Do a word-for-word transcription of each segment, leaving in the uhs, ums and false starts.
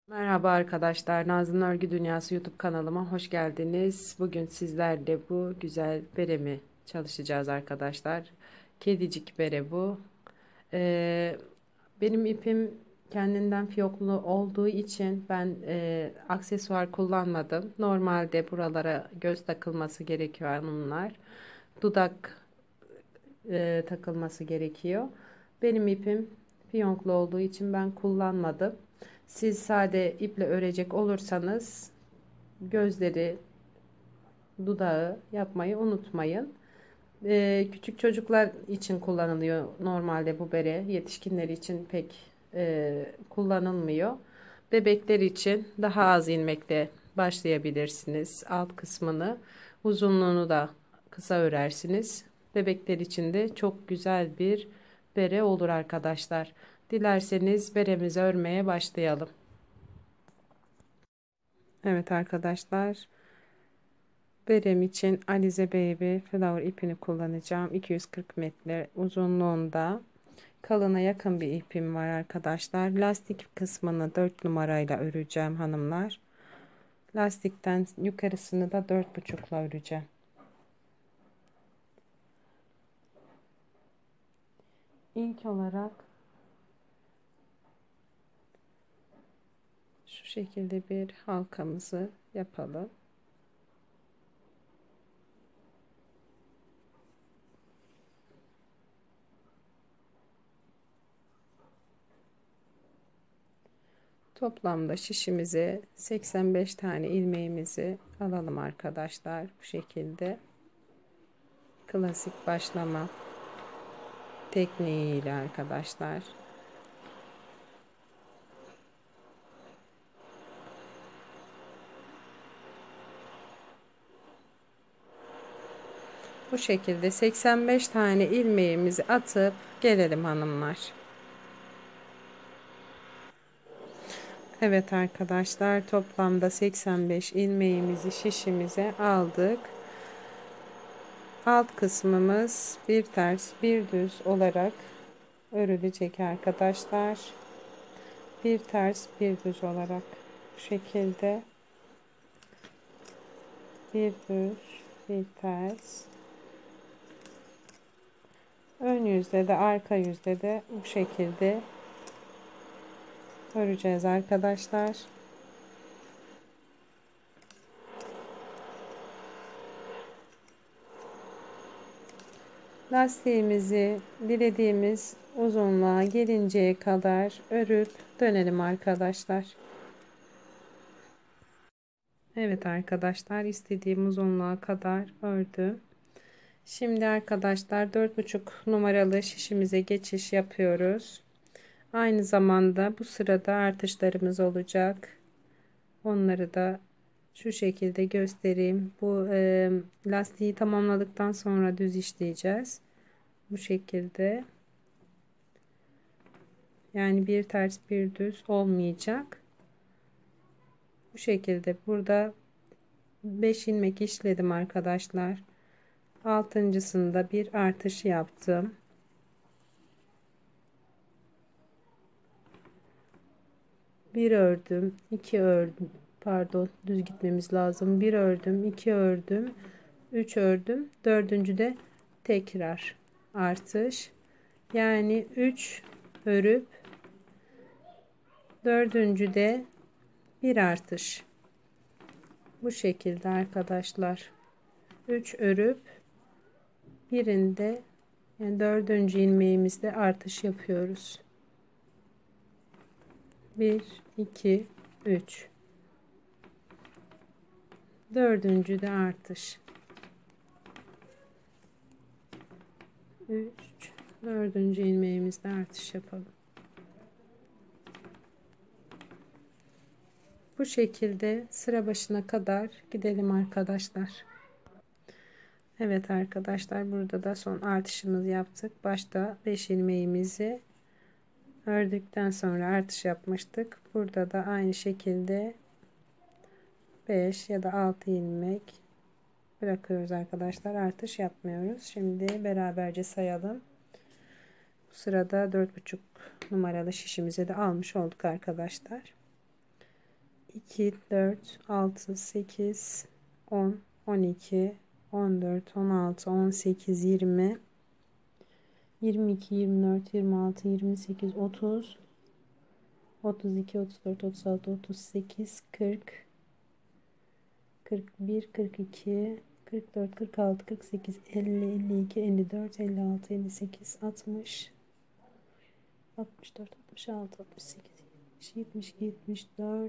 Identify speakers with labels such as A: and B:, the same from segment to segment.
A: Merhaba arkadaşlar, Nazlı'nın Örgü Dünyası YouTube kanalıma hoş geldiniz. Bugün sizlerle bu güzel beremi çalışacağız arkadaşlar. Kedicik bere bu. Ee, Benim ipim kendinden fiyoklu olduğu için ben e, aksesuar kullanmadım. Normalde buralara göz takılması gerekiyor hanımlar. Dudak e, takılması gerekiyor. Benim ipim fiyonklu olduğu için ben kullanmadım. Siz sade iple örecek olursanız gözleri, dudağı yapmayı unutmayın. E, küçük çocuklar için kullanılıyor normalde bu bere. Yetişkinler için pek e, kullanılmıyor. Bebekler için daha az ilmekle başlayabilirsiniz. Alt kısmını, uzunluğunu da kısa örersiniz. Bebekler için de çok güzel bir bere olur arkadaşlar. Dilerseniz beremizi örmeye başlayalım. Evet arkadaşlar, berem için Alize Baby Flower ipini kullanacağım. iki yüz kırk metre uzunluğunda kalına yakın bir ipim var arkadaşlar. Lastik kısmını dört numarayla öreceğim hanımlar. Lastikten yukarısını da dört buçukla öreceğim. İlk olarak şu şekilde bir halkamızı yapalım. Toplamda şişimize seksen beş tane ilmeğimizi alalım arkadaşlar. Bu şekilde klasik başlama tekniğiyle arkadaşlar. Bu şekilde seksen beş tane ilmeğimizi atıp gelelim hanımlar. Evet arkadaşlar, toplamda seksen beş ilmeğimizi şişimize aldık. Alt kısmımız bir ters bir düz olarak örülecek arkadaşlar. Bir ters bir düz olarak bu şekilde bir düz bir ters, ön yüzde de arka yüzde de bu şekilde öreceğiz arkadaşlar. Lastiğimizi dilediğimiz uzunluğa gelinceye kadar örüp dönelim arkadaşlar. Evet arkadaşlar, istediğim uzunluğa kadar ördüm. Şimdi arkadaşlar dört buçuk numaralı şişimize geçiş yapıyoruz. Aynı zamanda bu sırada artışlarımız olacak. Onları da şu şekilde göstereyim. Bu e, lastiği tamamladıktan sonra düz işleyeceğiz. Bu şekilde. Yani bir ters bir düz olmayacak. Bu şekilde burada beş ilmek işledim arkadaşlar. Altıncısında bir artış yaptım. Bir ördüm, iki ördüm. Pardon, düz gitmemiz lazım. Bir ördüm, iki ördüm, üç ördüm. Dördüncü de tekrar artış. Yani üç örüp dördüncü de bir artış. Bu şekilde arkadaşlar. üç örüp birinde, yani dördüncü ilmeğimizde artış yapıyoruz. bir iki üç, dördüncü de artış. üç, dördüncü ilmeğimizde artış yapalım. Bu şekilde sıra başına kadar gidelim arkadaşlar. Evet arkadaşlar, burada da son artışımızı yaptık. Başta beş ilmeğimizi ördükten sonra artış yapmıştık. Burada da aynı şekilde beş ya da altı ilmek bırakıyoruz arkadaşlar. Artış yapmıyoruz. Şimdi beraberce sayalım. Bu sırada dört buçuk numaralı şişimize de almış olduk arkadaşlar. iki, dört, altı, sekiz, on, on iki, on dört, on altı, on sekiz, yirmi, yirmi iki, yirmi dört, yirmi altı, yirmi sekiz, otuz, otuz iki, otuz dört, otuz altı, otuz sekiz, kırk, kırk bir, kırk iki, kırk dört, kırk altı, kırk sekiz, elli, elli iki, elli dört, elli altı, elli sekiz, altmış, altmış dört, altmış altı, altmış sekiz, yetmiş, yetmiş iki, yetmiş dört,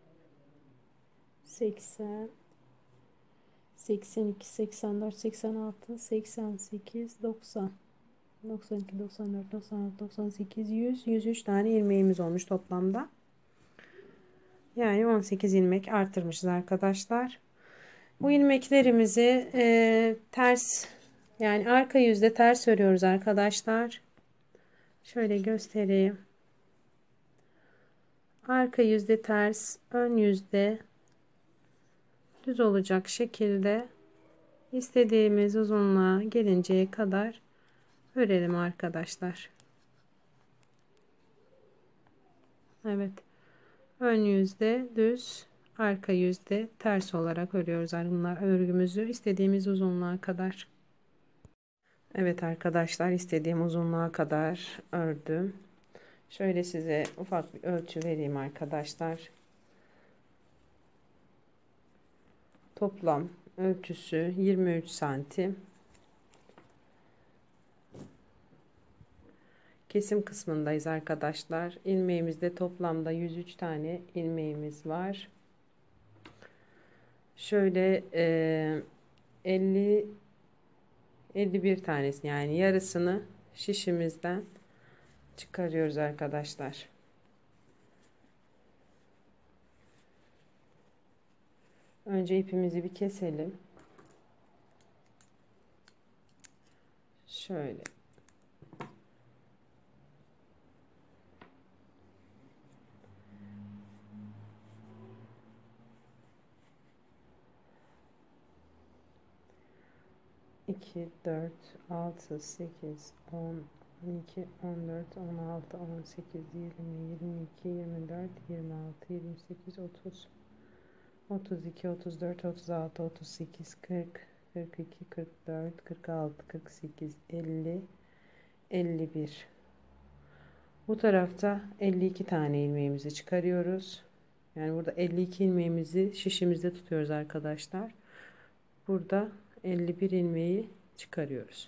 A: seksen, seksen iki, seksen dört, seksen altı, seksen sekiz, doksan, doksan iki, doksan dört, doksan altı, doksan sekiz, yüz, yüz üç tane ilmeğimiz olmuş toplamda. Yani on sekiz ilmek artırmışız arkadaşlar. Bu ilmeklerimizi e, ters, yani arka yüzde ters örüyoruz arkadaşlar. Şöyle göstereyim. Arka yüzde ters, ön yüzde düz olacak şekilde istediğimiz uzunluğa gelinceye kadar örelim arkadaşlar. Evet. Ön yüzde düz, arka yüzde ters olarak örüyoruz bunlar örgümüzü istediğimiz uzunluğa kadar. Evet arkadaşlar, istediğim uzunluğa kadar ördüm. Şöyle size ufak bir ölçü vereyim arkadaşlar. Toplam ölçüsü yirmi üç santim. Kesim kısmındayız arkadaşlar. İlmeğimizde toplamda yüz üç tane ilmeğimiz var. Şöyle e, elli elli bir tanesi, yani yarısını şişimizden çıkarıyoruz arkadaşlar. Önce ipimizi bir keselim. Şöyle. iki, dört, altı, sekiz, on, on iki, on dört, on altı, on sekiz, yirmi, yirmi iki, yirmi dört, yirmi altı, yirmi sekiz, otuz, otuz iki, otuz dört, otuz altı, otuz sekiz, kırk, kırk iki, kırk dört, kırk altı, kırk sekiz, elli, elli bir. Bu tarafta elli iki tane ilmeğimizi çıkarıyoruz. Yani burada elli iki ilmeğimizi şişimizde tutuyoruz arkadaşlar. Burada elli bir ilmeği çıkarıyoruz.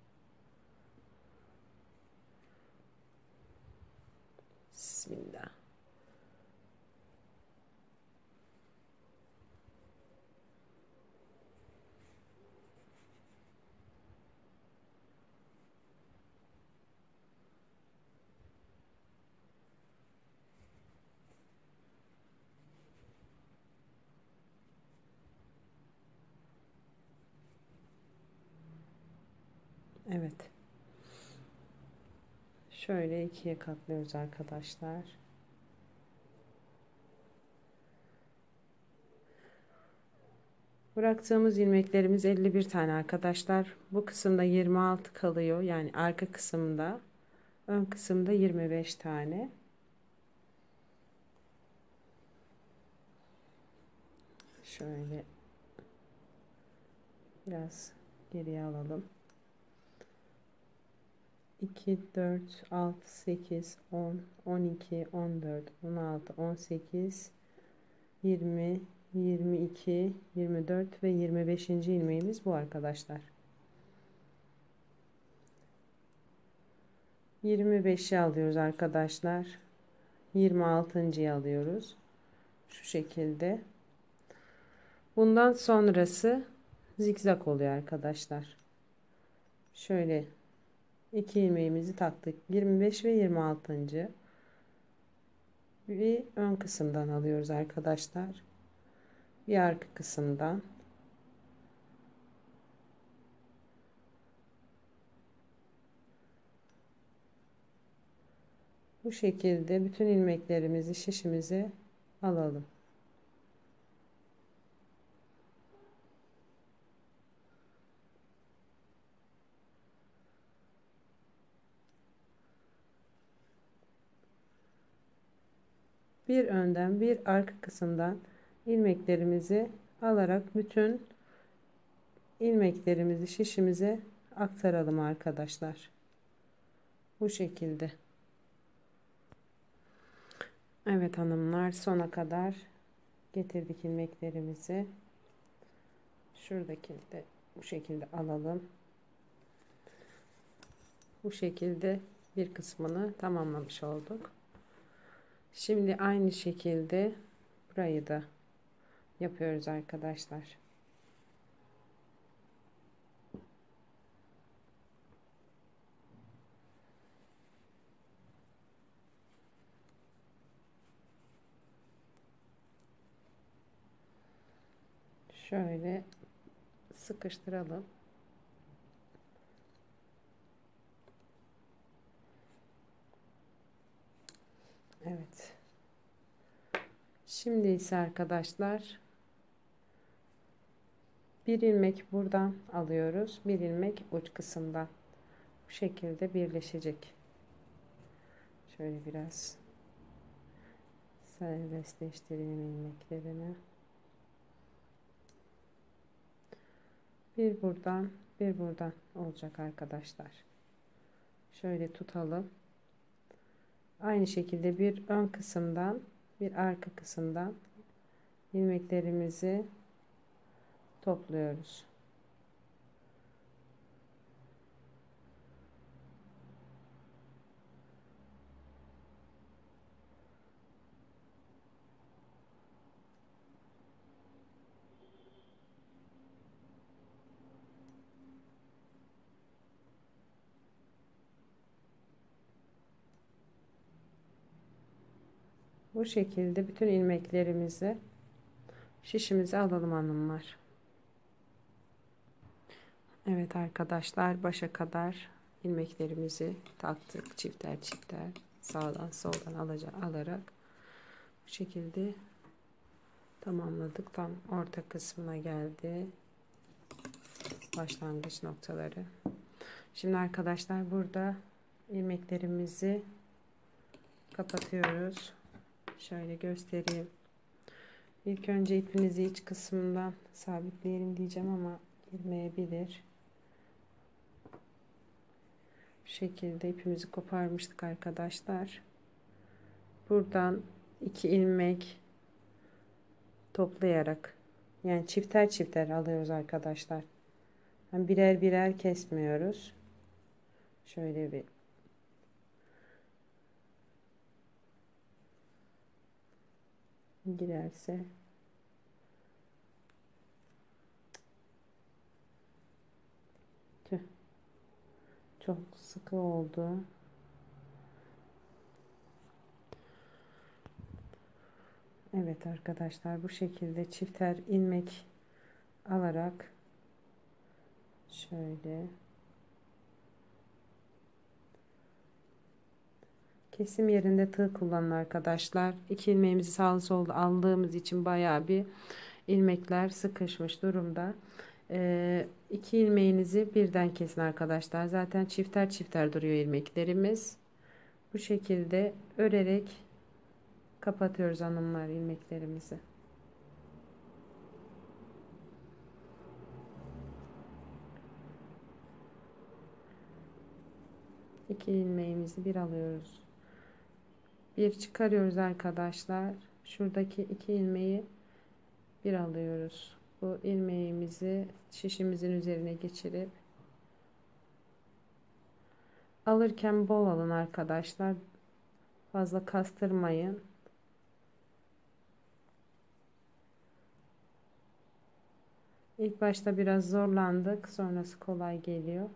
A: Bismillah. Evet. Şöyle ikiye katlıyoruz arkadaşlar. Bıraktığımız ilmeklerimiz elli bir tane arkadaşlar. Bu kısımda yirmi altı kalıyor. Yani arka kısımda. Ön kısımda yirmi beş tane. Şöyle biraz geriye alalım. iki, dört, altı, sekiz, on, on iki, on dört, on altı, on sekiz, yirmi, yirmi iki, yirmi dört ve yirmi beşinci ilmeğimiz bu arkadaşlar. yirmi beşi alıyoruz arkadaşlar. yirmi altıncıyı alıyoruz. Şu şekilde. Bundan sonrası zikzak oluyor arkadaşlar. Şöyle iki ilmeğimizi taktık. yirmi beş ve yirmi altıncı. Bir ön kısımdan alıyoruz arkadaşlar. Bir arka kısımdan. Bu şekilde bütün ilmeklerimizi şişimize alalım. bir önden bir arka kısımdan ilmeklerimizi alarak bütün ilmeklerimizi şişimize aktaralım arkadaşlar. Bu şekilde. Evet hanımlar, sona kadar getirdik ilmeklerimizi. Şuradaki de bu şekilde alalım. Bu şekilde bir kısmını tamamlamış olduk. Şimdi aynı şekilde burayı da yapıyoruz arkadaşlar. Şöyle sıkıştıralım. Evet. Şimdi ise arkadaşlar bir ilmek buradan alıyoruz. Bir ilmek uç kısımdan. Bu şekilde birleşecek. Şöyle biraz serbestleştireyim ilmeklerini. Bir buradan, bir buradan olacak arkadaşlar. Şöyle tutalım. Aynı şekilde bir ön kısımdan, bir arka kısımdan ilmeklerimizi topluyoruz. Bu şekilde bütün ilmeklerimizi şişimize alalım hanımlar. Evet arkadaşlar, başa kadar ilmeklerimizi taktık, çifter çifter sağdan soldan alaca, alarak bu şekilde tamamladık. Tam orta kısmına geldi başlangıç noktaları. Şimdi arkadaşlar burada ilmeklerimizi kapatıyoruz. Şöyle göstereyim. İlk önce ipinizi iç kısmından sabitleyelim diyeceğim ama girmeyebilir. Bu şekilde ipimizi koparmıştık arkadaşlar. Buradan iki ilmek toplayarak, yani çifter çifter alıyoruz arkadaşlar. Yani birer birer kesmiyoruz. Şöyle bir girerse tüh, çok sıkı oldu. Evet arkadaşlar, bu şekilde çifter ilmek alarak şöyle kesim yerinde tığ kullanın arkadaşlar. İki ilmeğimizi sağlı sollu aldığımız için bayağı bir ilmekler sıkışmış durumda. Ee, iki ilmeğinizi birden kesin arkadaşlar. Zaten çifter çifter duruyor ilmeklerimiz. Bu şekilde örerek kapatıyoruz hanımlar ilmeklerimizi. İki ilmeğimizi bir alıyoruz. Bir çıkarıyoruz arkadaşlar. Şuradaki iki ilmeği bir alıyoruz. Bu ilmeğimizi şişimizin üzerine geçirip alırken bol alın arkadaşlar. Fazla kastırmayın. İlk başta biraz zorlandık. Sonrası kolay geliyor.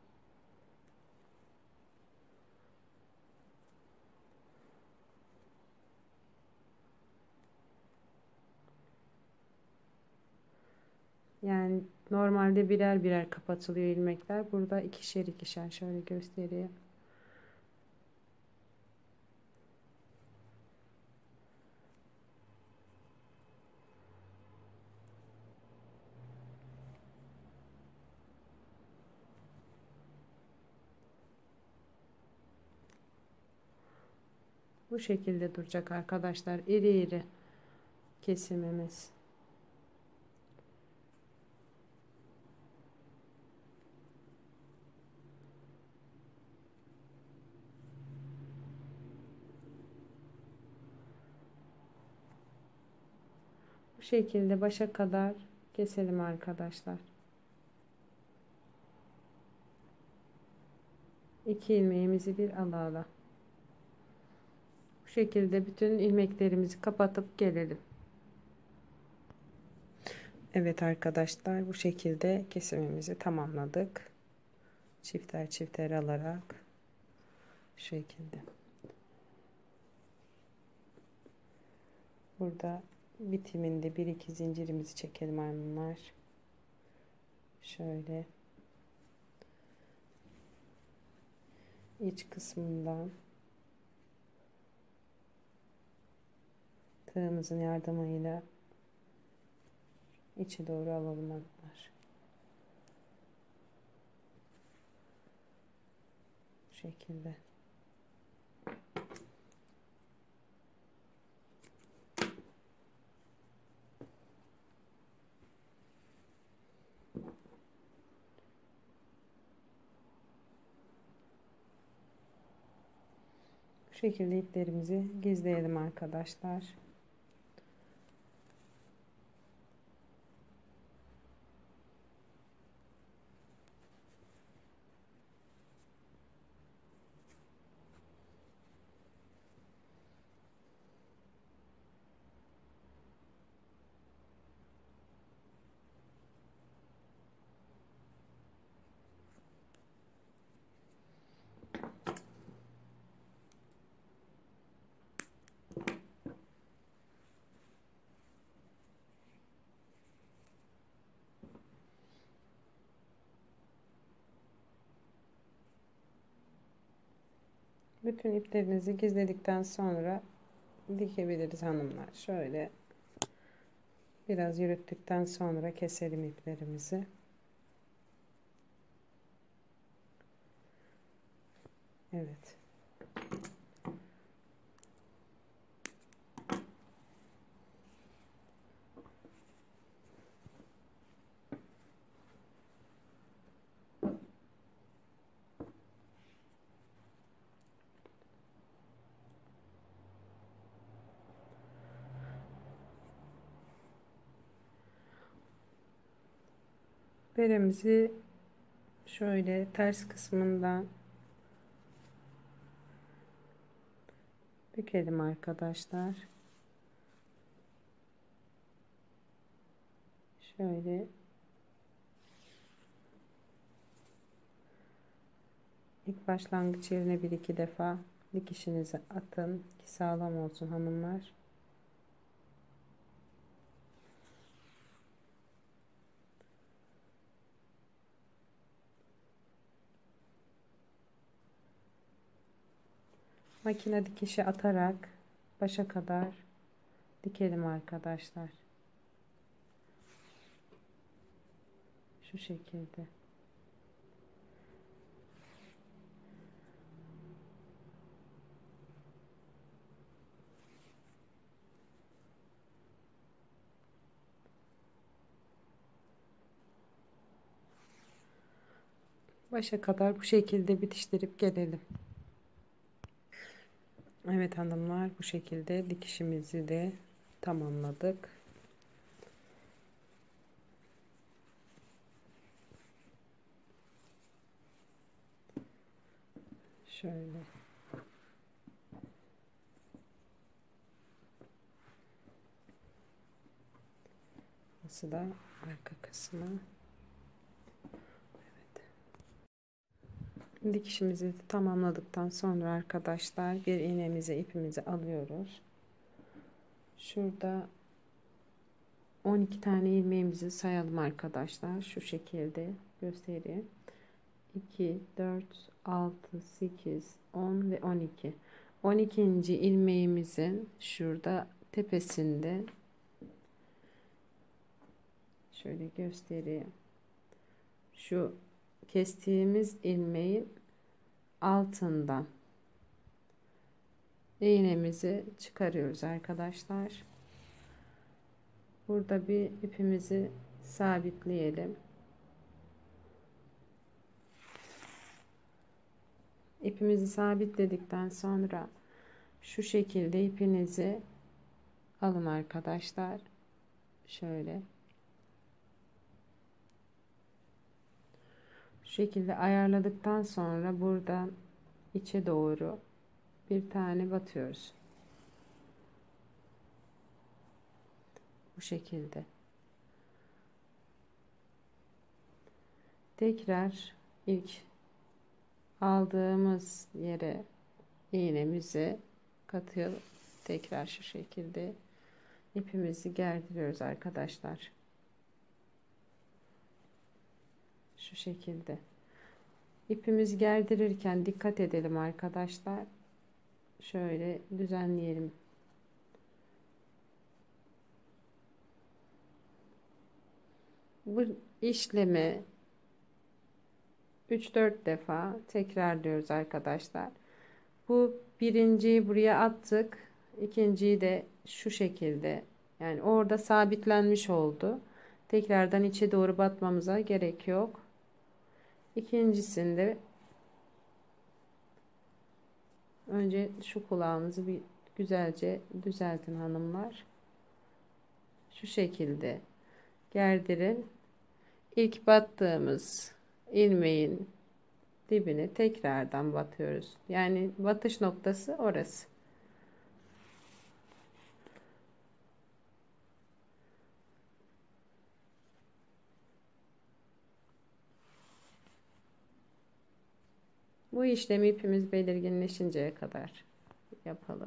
A: Yani normalde birer birer kapatılıyor ilmekler. Burada ikişer ikişer, şöyle göstereyim. Bu şekilde duracak arkadaşlar. İri iri kesimimiz. Bu şekilde başa kadar keselim arkadaşlar. İki ilmeğimizi bir ala ala. Bu şekilde bütün ilmeklerimizi kapatıp gelelim. Evet arkadaşlar, bu şekilde kesimimizi tamamladık. Çifter çifter alarak şu şekilde. Burada bitiminde bir iki zincirimizi çekelim hanımlar. Şöyle iç kısmından tığımızın yardımıyla içe doğru alalım hanımlar. Bu şekilde. Bu şekilde iplerimizi gizleyelim arkadaşlar. Bütün iplerinizi gizledikten sonra dikebiliriz hanımlar. Şöyle biraz yürüttükten sonra keselim iplerimizi. Evet. Beremizi şöyle ters kısmından bükelim arkadaşlar. Şöyle ilk başlangıç yerine bir iki defa dikişinizi atın ki sağlam olsun hanımlar. Makine dikişi atarak başa kadar dikelim arkadaşlar. Şu şekilde. Başa kadar bu şekilde bitiştirip gelelim. Evet hanımlar, bu şekilde dikişimizi de tamamladık. Şöyle. Burası da arka kısmı. Evet. Dikişimizi tamamladıktan sonra arkadaşlar bir iğnemizi ipimizi alıyoruz. Şurada on iki tane ilmeğimizi sayalım arkadaşlar. Şu şekilde göstereyim. iki, dört, altı, sekiz, on ve on iki. on ikinci ilmeğimizin şurada tepesinde şöyle göstereyim. Şu kestiğimiz ilmeğin altından iğnemizi çıkarıyoruz arkadaşlar. Burada bir ipimizi sabitleyelim. İpimizi sabitledikten sonra şu şekilde ipinizi alın arkadaşlar. Şöyle. Şu şekilde ayarladıktan sonra buradan içe doğru bir tane batıyoruz. Bu şekilde. Tekrar ilk aldığımız yere iğnemizi katıyor. Tekrar şu şekilde ipimizi gerdiriyoruz arkadaşlar. Şu şekilde. İpimizi gerdirirken dikkat edelim arkadaşlar. Şöyle düzenleyelim. Bu işlemi üç dört defa tekrarlıyoruz arkadaşlar. Bu birinciyi buraya attık. İkinciyi de şu şekilde. Yani orada sabitlenmiş oldu. Tekrardan içe doğru batmamıza gerek yok. İkincisinde önce şu kulağınızı bir güzelce düzeltin hanımlar. Şu şekilde gerdirin. İlk battığımız ilmeğin dibine tekrardan batıyoruz. Yani batış noktası orası. Bu işlemi ipimiz belirginleşinceye kadar yapalım.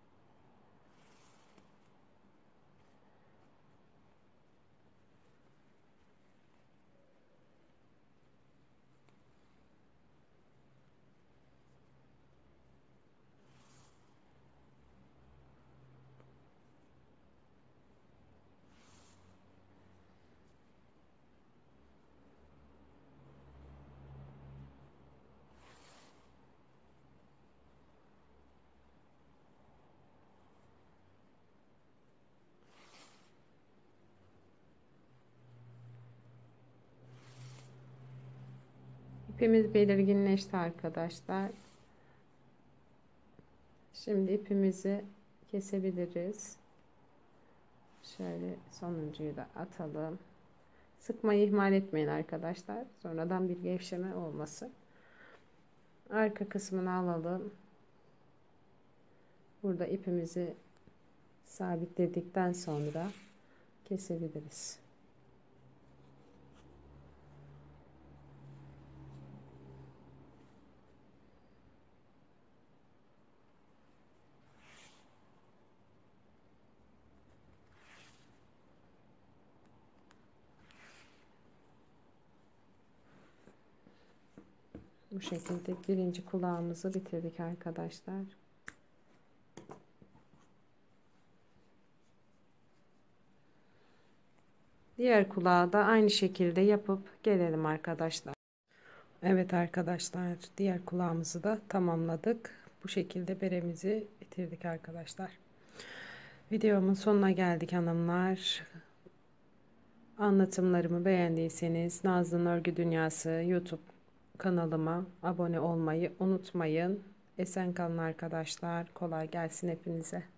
A: İpimiz belirginleşti arkadaşlar. Şimdi ipimizi kesebiliriz. Şöyle sonuncuyu da atalım. Sıkmayı ihmal etmeyin arkadaşlar. Sonradan bir gevşeme olmasın. Arka kısmını alalım. Burada ipimizi sabitledikten sonra kesebiliriz. Bu şekilde birinci kulağımızı bitirdik arkadaşlar. Diğer kulağı da aynı şekilde yapıp gelelim arkadaşlar. Evet arkadaşlar, diğer kulağımızı da tamamladık. Bu şekilde beremizi bitirdik arkadaşlar. Videomun sonuna geldik hanımlar. Anlatımlarımı beğendiyseniz Nazlı'nın Örgü Dünyası YouTube kanalıma abone olmayı unutmayın. Esen kalın arkadaşlar. Kolay gelsin hepinize.